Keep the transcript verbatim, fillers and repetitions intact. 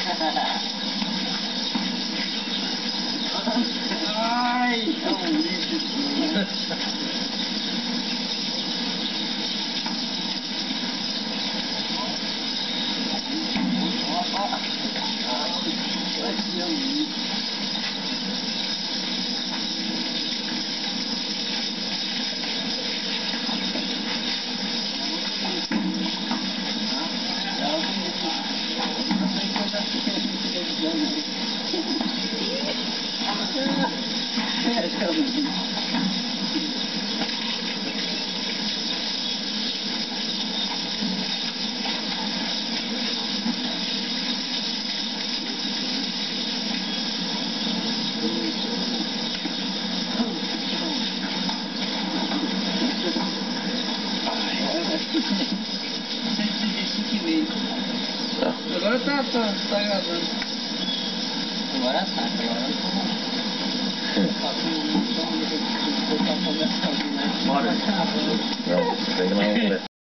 Ai, é um lixo. Agora tá, tá, tá gravando. Agora tá, agora Bora. não. Não, tem que não.